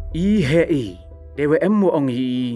I hei, dewe emu ong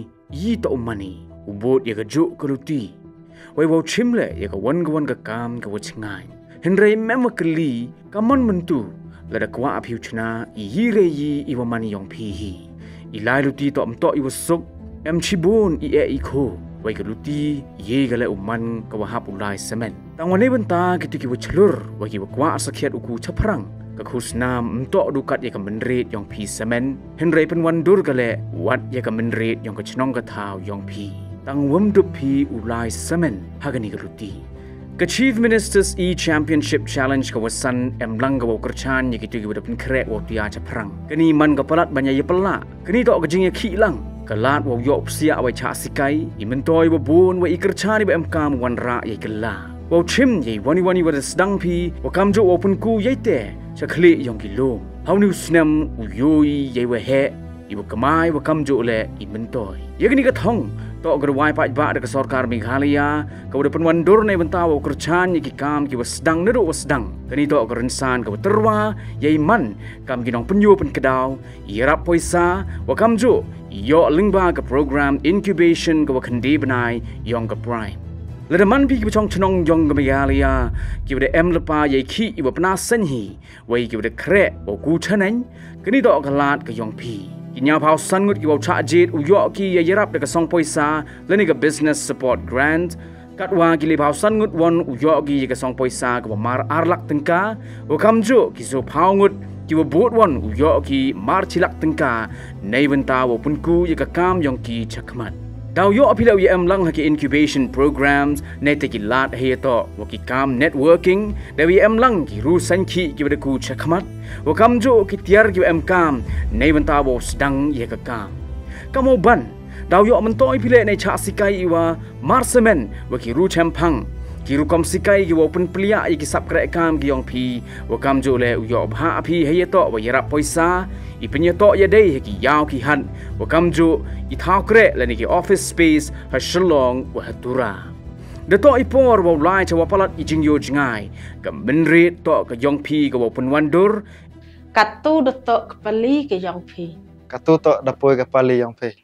yi to umani, ubot ya gajuk keluti. Wai wau chimle ya kawan ka kam ka wachingai. Henry mema keli, kamon mentu, lada kwa apiu chna, yi re yi iwa mani yong pihi. Ilai luti to amto iwa sok, em chibun i ko. Wai keluti, ye gale uman ka wahap ulai semen. Tangwane benta gitu ki wachlur, wai ki wakwa asakiat uku caprang. Kakhusnam untuk dukat ya kemenrit yang pi semen Henry penwandur gale wat ya kemenrit yang kecnong katau yang pi tang wemdup pi ulai semen hagani geruti ke Chief Ministers E-Championship Challenge kawasan emlang gawa kerchan ya gitu gida pen krek waktu ya caprang kini man kapalat banyak ya pelak kini tok kejing ya kilang kelat wau yok sia wai cha sikai imentoi babun wai kerchan ba emkam wan ra ya gela wau chim ye wani wada sedang pi wakam jo wapun ku ye te Chakli yang kilo, hau ni usnam uyoi yewe he, ibu kemai wakam jo le imentoi. Ye kini katong, tok gerwai pak ba de sarkar Meghalaya, kau de penwandur ne bentawa kerchan ye kam ki wasdang nedo wasdang. Kini tok gerensan kau terwa, ye man kam ginong penyu pen kedau, irap poisa wakam jo yo lingba ke program incubation kau kendi benai yang ke prime. Ledaman pi kibacong cenong jong ke Meghalaya, kibade lepa ye ki iba pernah senhi, wai kibade krek bau ku ceneng, kini dok kelat ke yong pi. Kinya pau sangut kibau cak jit uyok ki ye yerap de kesong poisa, leni ke business support grant, katwa kili pau sangut won uyok ki ye kesong poisa ke mar arlak tengka, wakam jo kiso pau ngut kiwa buat won uyok ki mar cilak tengka, nei benta wapun ku ye kakam yong ki cakmat. Dau yo apila wi lang haki incubation programs nete ki lat he to waki kam networking da wi lang ki ru sanki ki bada ku chakmat wakam jo ki tiar ki kam nei benta bo sedang ye ka kam kamo ban dau yo mentoi pile nei cha sikai iwa marsemen waki ru champang ki ru kom sikai ki open plia ki sap krek kam ki yong pi wakam jo le yo bha api he to wa yarap poisa I penyetok ya dei ki yau ki han wakam jo I thau krek lani ki office space ha shalong wa hatura dato ipor wa lai cha wapalat I jingyo jingai ka menrit to ka yong pi ka wa penwandur katu dato kepali ke yong pi katu to dapoi kepali yong pi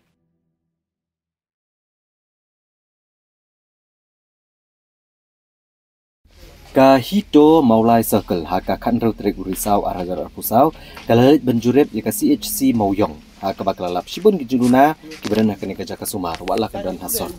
Ka hito maulai circle haka kanrau trek urisau aragar pusau kalait benjuret ya ka CHC mauyong haka baklalap shibun gijuluna kibaran hakane ka jaka sumar wala kadan hason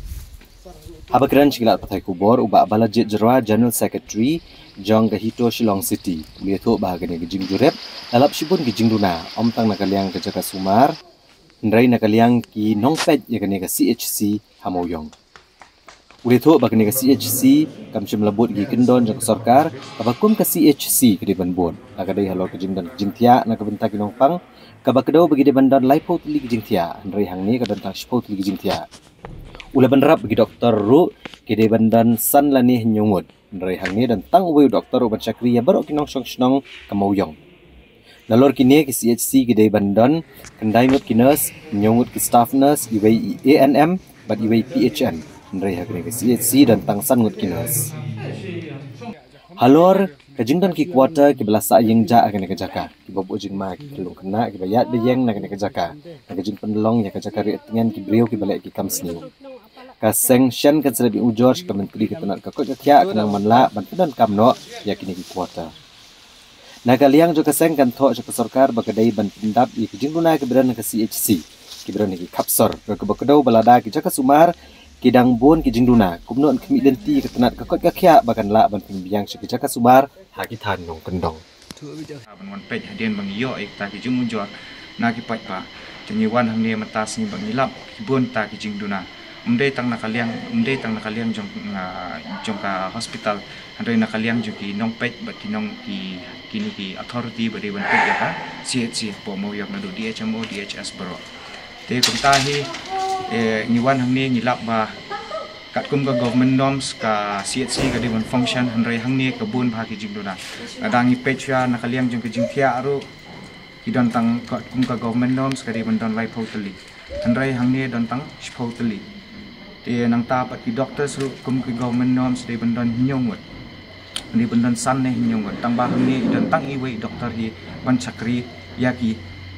habakran chilat pathai kubor uba balajit jerwa general secretary jong ka hito Shillong City lieto bahagane gijing jurep lalap shibun gijingduna omtang nakaliang ka jaka sumar ndrai nakaliang ki nongpet ya kane ka CHC hamauyong Ulito bagni ka CHC kamsim labut gi kendon jang sarkar kabakum ka CHC kedi banbon agadai halo kejingdan jingtia na kabenta ginongpang kabakdo bagi de bandan laipo tuli jingtia andrei hangni kadan tang spo tuli jingtia ula banrap bagi doktor ru kedi bandan san lani nyungut andrei hangni dan tang we doktor uban chakri ya barok kinong song kamauyong nalor kini ki CHC kedi bandan kendai ngut kinas nyungut ki staff nurse iwei ANM bat iwei PHN Ndrai hakne ke CHC dan tangsan ngut kinas. Halor kejingdan ki kuota ki belasa yang ja akane ke jaka. Ki bobo jing ma ki kelung kena ki bayat beyeng na kene ke jaka. Na kejing pendelong ya ke jaka ri tengen ki brio ki balek ki kamsniu. Ka sanction kan selabi ujor ka menteri ki tenat ka kok kya kenang manla bantuan kamno ya kini ki kuota. Na kaliang jo ka seng kan tho ka sarkar bakadai ban pindap ki jingguna ki beran ke CHC. Ki beran ki kapsor ka bakado balada ki jaka sumar Kidang bon ki jingduna kumnon kemi denti ketenat kakot kakya bakan la ban pimbiang sekejaka subar hakitan nong kendong ban wan pej hadien bang yo ek ta ki jung munjor na ki paj pa tengi wan hamne matas ni bang ilap ki bon ta ki jingduna umde tang nakaliang jong ka hospital handoi nakaliang jo ki nong pej bat ki nong ki kini ki authority bade ban pej ya ka CHC po mo yak na do DHMO DHS bro te kumtahi ngiwan hangni ngilap ba kat kum ka government norms ka CHC ka dewan function hanrai hangni ka bun bha ki jingduna adangi pechya nakaliang jong ka jingthia aru kidon tang kat kum ka government norms ka dewan don lai photally hanrai hangni don tang photally te nang ta pat ki doctors ru kum ka government norms dewan don nyongot ni bendon san ne nyongot tang ba hangni don tang iwei doctor hi ban chakri ya ki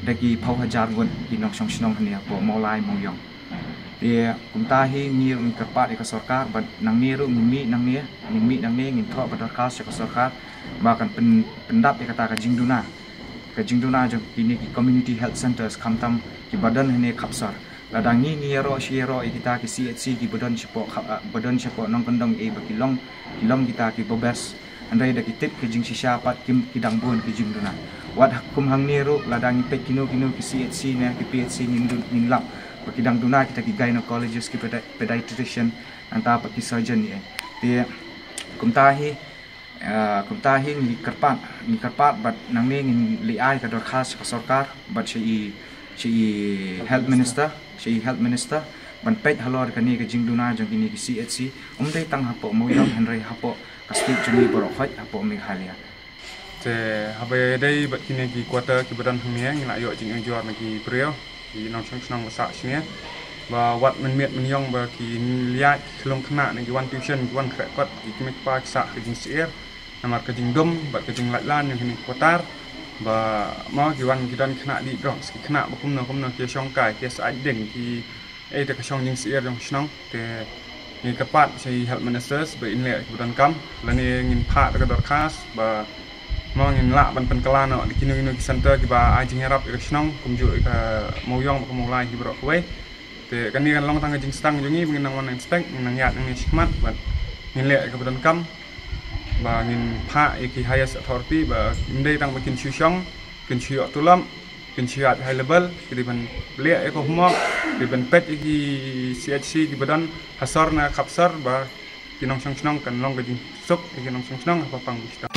dagi pau hajar gun ki nok song snong hania po maulai moyong dia kumtahi ngir ng kerpat ka sarkar bat nang niru ngimi nang ne ngin tho badarkas ka sarkar bahkan pendap kata ka jingduna jong kini ki community health centers kamtam ki badan hene kapsar ladangi ngiro shiro kita ki CHC ki badan sipo nong kendong bakilong kita ki bobes andai da kitip ki jing sisya pat kim kidang bun ki jingduna wat kum hang niru ladangi pek kinu ki CHC ne ki PHC nin lap bakidang duna kita ki gynecologist ki pediatrician anta pak ki surgeon ni dia kumtahi ni kerpat bat nang ne ngin liai ka dor khas ka sarkar bat si health minister ban pet halor ka ni ka jingduna jong ini ki CHC umdai tang hapo moyong henry hapo ka state juni borokhat hapo Meghalaya te habe dai bat kini ki quarter ki badan hmia ngila yo jing enjor na ki prio ki nong snong sa snia ba wat men yong ba ki liat kelong kena ni ki one tuition ki one kot ki mek pa sa ki jing sier namar ka jing dom ba ka jing latlan yang kini quarter ba ma ki wan ki dan kena di dong ki kena ba kum no ki shong kai ki sa deng ki te ka shong jing sier jong snong te ni kapat si health ministers ba inle ki badan kam lani ngin pha ka dor khas ba mangin la ban penkelano di kinu ki center ki ba ajing harap irisnong kumju ka moyong ba mulai ki bro kwe te kan ni kan long tang jing stang jungi bingin nang wan inspect nang yat nang shikmat ba ngin le ka badan kam ba ngin pha ki highest authority ba indai tang bakin syusyong kin syok tulam kin syat high level ki ban le ko humok ki ban pet ki CHC ki badan hasar na kapsar ba kinong snong kan long ka jing sok ki kinong snong apa pang